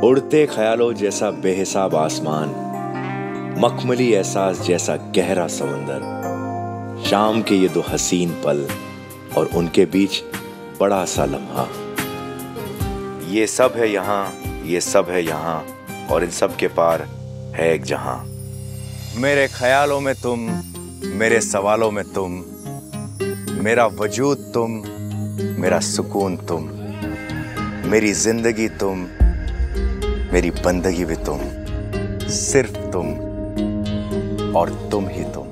उड़ते ख्यालों जैसा बेहिसाब आसमान, मखमली एहसास जैसा गहरा समंदर, शाम के ये दो हसीन पल और उनके बीच बड़ा सा लम्हा। ये सब है यहाँ, ये सब है यहाँ, और इन सब के पार है एक जहां। मेरे ख्यालों में तुम, मेरे सवालों में तुम, मेरा वजूद तुम, मेरा सुकून तुम, मेरी जिंदगी तुम, मेरी बंदगी भी तुम, सिर्फ तुम और तुम ही तुम।